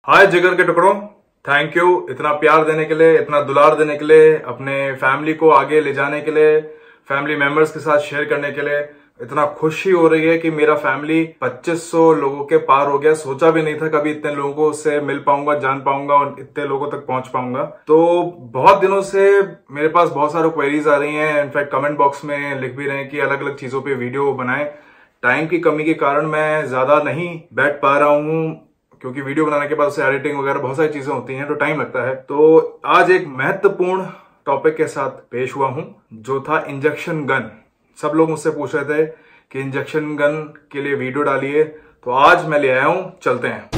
हाय जिगर के टुकड़ों, थैंक यू इतना प्यार देने के लिए, इतना दुलार देने के लिए, अपने फैमिली को आगे ले जाने के लिए, फैमिली मेंबर्स के साथ शेयर करने के लिए। इतना खुशी हो रही है कि मेरा फैमिली 2500 लोगों के पार हो गया। सोचा भी नहीं था कभी इतने लोगों से मिल पाऊंगा, जान पाऊंगा और इतने लोगों तक पहुंच पाऊंगा। तो बहुत दिनों से मेरे पास बहुत सारे क्वेरीज आ रही हैं, इनफैक्ट कमेंट बॉक्स में लिख भी रहे हैं कि अलग अलग चीजों पे वीडियो बनाएं। टाइम की कमी के कारण मैं ज्यादा नहीं बैठ पा रहा हूँ, क्योंकि वीडियो बनाने के बाद उसे एडिटिंग वगैरह बहुत सारी चीजें होती हैं तो टाइम लगता है। तो आज एक महत्वपूर्ण टॉपिक के साथ पेश हुआ हूं, जो था इंजेक्शन गन। सब लोग मुझसे पूछ रहे थे कि इंजेक्शन गन के लिए वीडियो डालिए, तो आज मैं ले आया हूं। चलते हैं।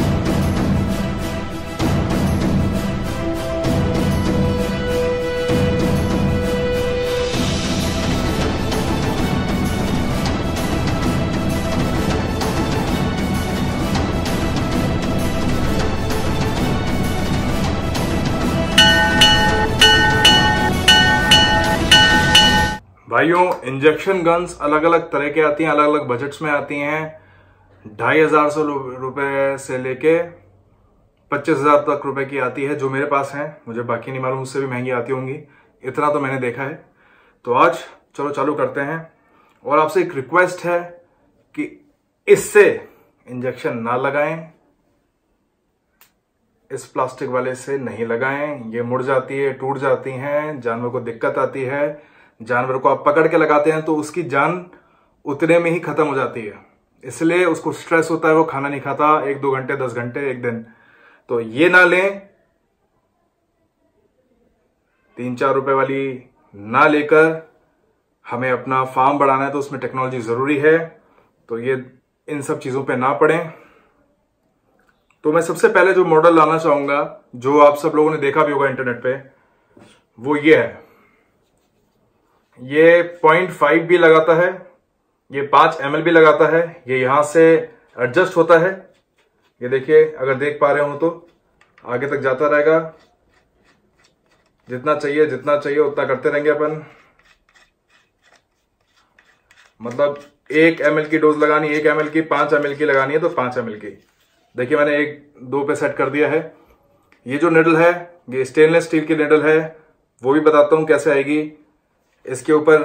भाइयों, इंजेक्शन गन्स अलग अलग तरह की आती हैं, अलग अलग बजट्स में आती हैं। 2500 रुपए से लेके 25,000 तक रुपए की आती है जो मेरे पास है। मुझे बाकी नहीं मालूम, उससे भी महंगी आती होंगी, इतना तो मैंने देखा है। तो आज चलो चालू करते हैं। और आपसे एक रिक्वेस्ट है कि इससे इंजेक्शन ना लगाएं, इस प्लास्टिक वाले से नहीं लगाएं। ये मुड़ जाती है, टूट जाती हैं, जानवर को दिक्कत आती है। जानवर को आप पकड़ के लगाते हैं तो उसकी जान उतने में ही खत्म हो जाती है, इसलिए उसको स्ट्रेस होता है, वो खाना नहीं खाता 1-2 घंटे, 10 घंटे, एक दिन। तो ये ना लें। 3-4 रुपए वाली ना लेकर हमें अपना फार्म बढ़ाना है, तो उसमें टेक्नोलॉजी जरूरी है। तो ये इन सब चीजों पे ना पड़ें। तो मैं सबसे पहले जो मॉडल लाना चाहूंगा, जो आप सब लोगों ने देखा भी होगा इंटरनेट पे, वो ये है। ये 0.5 भी लगाता है, ये 5 ml भी लगाता है। ये यहां से एडजस्ट होता है। ये देखिए, अगर देख पा रहे हो तो आगे तक जाता रहेगा। जितना चाहिए उतना करते रहेंगे अपन। मतलब 1 ml की डोज लगानी, 1 ml की, 5 ml की लगानी है तो 5 ml की। देखिए, मैंने 1-2 पे सेट कर दिया है। ये जो निडल है, ये स्टेनलेस स्टील की निडल है। वो भी बताता हूं कैसे आएगी। इसके ऊपर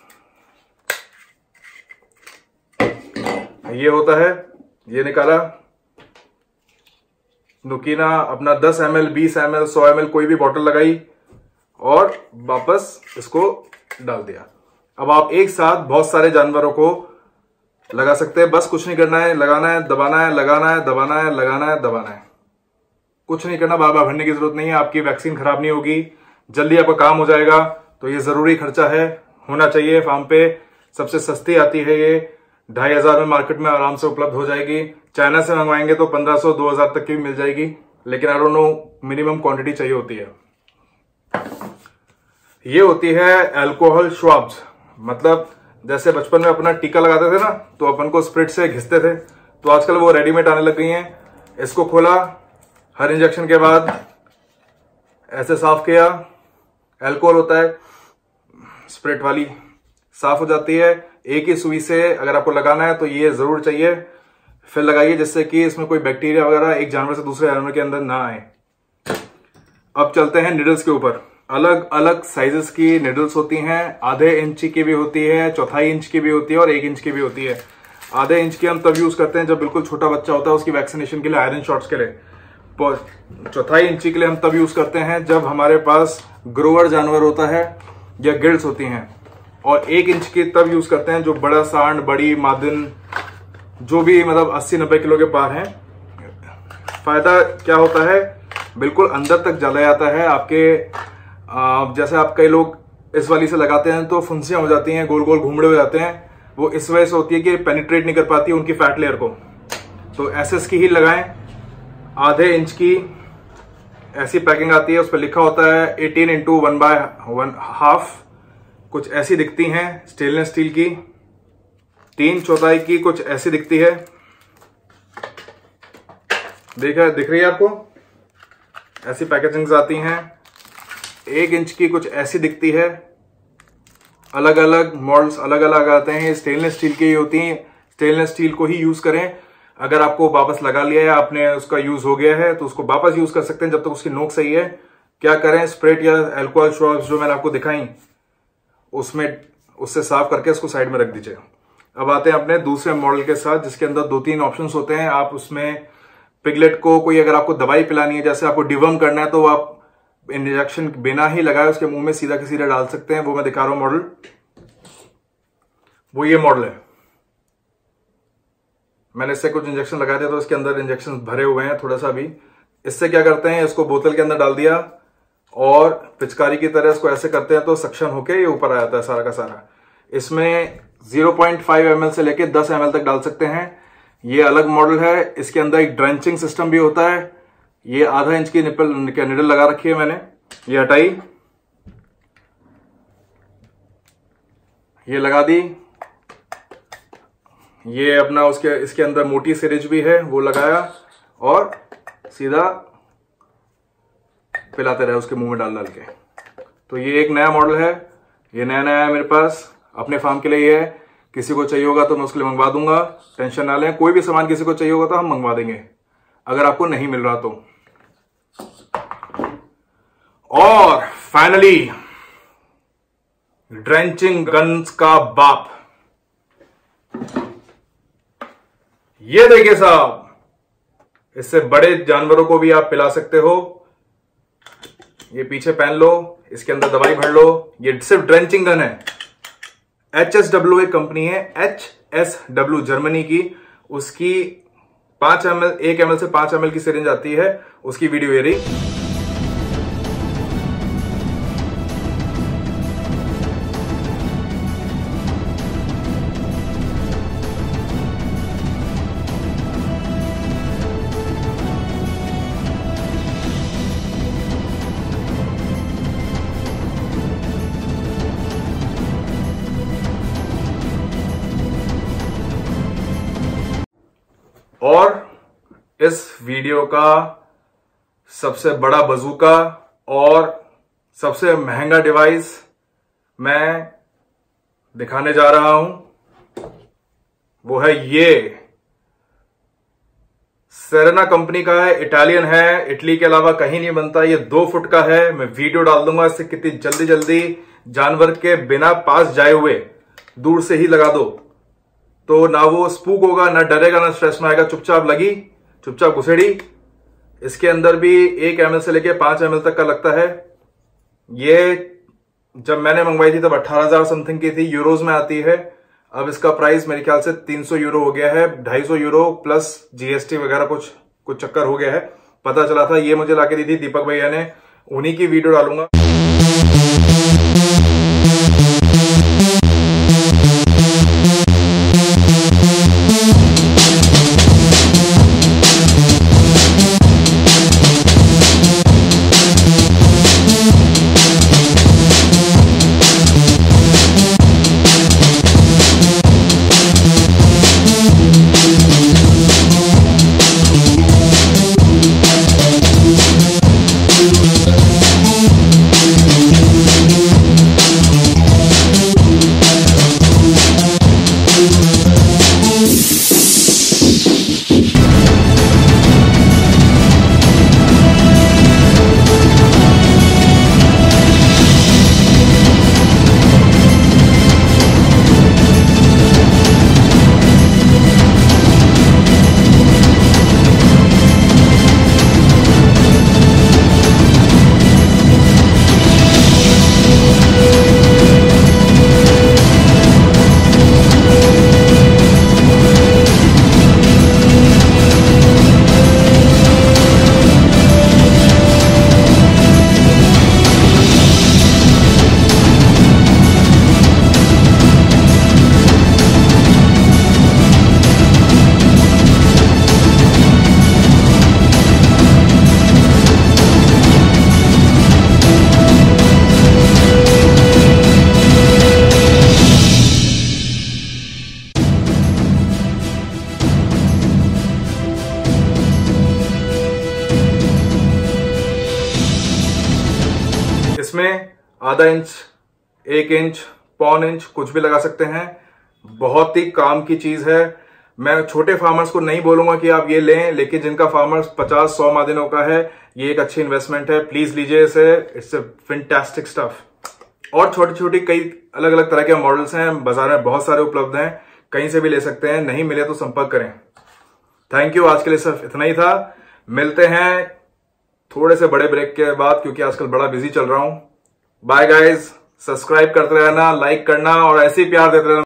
ये होता है, ये निकाला, नुकीना अपना 10 ml, 20 ml, 100 ml कोई भी बोतल लगाई और वापस इसको डाल दिया। अब आप एक साथ बहुत सारे जानवरों को लगा सकते हैं। बस कुछ नहीं करना है, लगाना है, दबाना है, लगाना है, दबाना है, लगाना है, दबाना है। कुछ नहीं करना, बार बार भरने की जरूरत नहीं है। आपकी वैक्सीन खराब नहीं होगी, जल्दी आपका काम हो जाएगा। तो ये जरूरी खर्चा है, होना चाहिए फार्म पे। सबसे सस्ती आती है ये, 2500 में मार्केट में आराम से उपलब्ध हो जाएगी। चाइना से मंगवाएंगे तो 1500-2000 तक की भी मिल जाएगी, लेकिन I don't know, minimum quantity चाहिए होती है। ये होती है अल्कोहल स्वाब्स। मतलब जैसे बचपन में अपना टीका लगाते थे ना, तो अपन को स्प्रिट से घिसते थे, तो आजकल वो रेडीमेड आने लग गई हैं। इसको खोला, हर इंजेक्शन के बाद ऐसे साफ किया। अल्कोहल होता है, स्प्रिट वाली साफ हो जाती है। एक ही सुई से अगर आपको लगाना है तो ये जरूर चाहिए। फिर लगाइए, जिससे कि इसमें कोई बैक्टीरिया वगैरह एक जानवर से दूसरे जानवर के अंदर ना आए। अब चलते हैं निडल्स के ऊपर। अलग अलग साइजेस की निडल्स होती हैं। आधे इंच की भी होती है, 1/4 इंच की भी होती है और 1 इंच की भी होती है। आधे इंच की हम तब यूज करते हैं जब बिल्कुल छोटा बच्चा होता है, उसकी वैक्सीनेशन के लिए, आयरन शॉट्स के लिए। 1/4 इंची के लिए हम तब यूज करते हैं जब हमारे पास ग्रोवर जानवर होता है या गिल्ड्स होती हैं। और 1 इंच की तब यूज करते हैं जो बड़ा सांड, बड़ी मादिन, जो भी मतलब 80-90 किलो के पार हैं। फायदा क्या होता है, बिल्कुल अंदर तक जला जाता है आपके। जैसे आप कई लोग इस वाली से लगाते हैं तो फुंसियां हो जाती हैं, गोल गोल घूमड़े हो जाते हैं। वो इस वजह से होती है कि पेनिट्रेट नहीं कर पाती उनकी फैट लेयर को। तो एसएस की ही लगाएं। आधे इंच की ऐसी पैकिंग आती है, उस पर लिखा होता है 18x1/1/2। कुछ ऐसी दिखती हैं, स्टेनलेस स्टील की। 3/4 की कुछ ऐसी दिखती है। दिख रही है आपको? ऐसी पैकेजिंग्स आती हैं। 1 इंच की कुछ ऐसी दिखती है। अलग अलग मॉडल्स अलग अलग आते हैं। स्टेनलेस स्टील की होती हैं, स्टेनलेस स्टील को ही यूज करें। अगर आपको वापस लगा लिया है, आपने उसका यूज हो गया है, तो उसको वापस यूज कर सकते हैं जब तक उसकी नोक सही है। क्या करें, स्प्रेट या अल्कोहल स्वैब्स जो मैंने आपको दिखाई उससे साफ करके उसको साइड में रख दीजिए। अब आते हैं अपने दूसरे मॉडल के साथ, जिसके अंदर 2-3 ऑप्शंस होते हैं। आप उसमें पिगलेट को कोई अगर आपको दवाई पिलानी है, जैसे आपको डिवर्म करना है, तो आप इंजेक्शन बिना ही लगाए उसके मुंह में सीधा के सीधा डाल सकते हैं। वो मैं दिखा रहा हूं मॉडल, वो ये मॉडल है। मैंने इससे कुछ इंजेक्शन लगा दिया तो इसके अंदर इंजेक्शन भरे हुए हैं थोड़ा सा भी। इससे क्या करते हैं, इसको बोतल के अंदर डाल दिया और पिचकारी की तरह इसको ऐसे करते हैं तो सक्शन होके ये ऊपर आ जाता है सारा का सारा। इसमें 0.5 ml से लेके 10 ml तक डाल सकते हैं। ये अलग मॉडल है। इसके अंदर एक ड्रेंचिंग सिस्टम भी होता है। ये आधा इंच की निडल लगा रखी है मैंने, ये हटाई, ये लगा दी। ये अपना इसके अंदर मोटी सिरिंज भी है, वो लगाया और सीधा पिलाते रहे उसके मुंह में डाल के। तो ये एक नया मॉडल है, ये नया नया है मेरे पास, अपने फार्म के लिए ये है। किसी को चाहिए होगा तो मैं उसके लिए मंगवा दूंगा, टेंशन ना लें। कोई भी सामान किसी को चाहिए होगा तो हम मंगवा देंगे अगर आपको नहीं मिल रहा तो। और फाइनली ड्रेंचिंग गन्स का बाप, ये देखिए साहब, इससे बड़े जानवरों को भी आप पिला सकते हो। ये पीछे पहन लो, इसके अंदर दवाई भर लो। ये सिर्फ ड्रेंचिंग गन है। HSW एक कंपनी है, HSW जर्मनी की, उसकी 1 ml से 5 ml की सिरिंज आती है, उसकी वीडियो ये रही। और इस वीडियो का सबसे बड़ा बजूका और सबसे महंगा डिवाइस मैं दिखाने जा रहा हूं, वो है ये। सेरेना कंपनी का है, इटालियन है, इटली के अलावा कहीं नहीं बनता। ये 2 फुट का है। मैं वीडियो डाल दूंगा इससे कितनी जल्दी जल्दी जानवर के बिना पास जाए हुए दूर से ही लगा दो, तो ना वो स्पूक होगा, ना डरेगा, ना स्ट्रेस में आएगा। चुपचाप लगी, चुपचाप घुसेड़ी। इसके अंदर भी 1 ml से लेके 5 ml तक का लगता है। ये जब मैंने मंगवाई थी तब 18,000 समथिंग की थी, यूरोज में आती है। अब इसका प्राइस मेरे ख्याल से 300 यूरो हो गया है, 250 यूरो प्लस GST वगैरह कुछ चक्कर हो गया है। पता चला था, ये मुझे लाके दी थी दीपक भैया ने, उन्हीं की वीडियो डालूंगा। इसमें आधा इंच, 1 इंच, पौन इंच कुछ भी लगा सकते हैं। बहुत ही काम की चीज है। मैं छोटे फार्मर्स को नहीं बोलूंगा कि आप ये लें, लेकिन जिनका फार्मर्स 50-100 मादिनों का है, ये एक अच्छी इन्वेस्टमेंट है, प्लीज लीजिए इसे। It's a fantastic stuff. और छोटी छोटी कई अलग अलग तरह के मॉडल्स हैं, बाजार में बहुत सारे उपलब्ध हैं, कहीं से भी ले सकते हैं, नहीं मिले तो संपर्क करें। थैंक यू, आज के लिए सिर्फ इतना ही था। मिलते हैं थोड़े से बड़े ब्रेक के बाद, क्योंकि आजकल बड़ा बिजी चल रहा हूं। बाय गाइज, सब्सक्राइब करते रहना, लाइक करना और ऐसे ही प्यार देते रहना।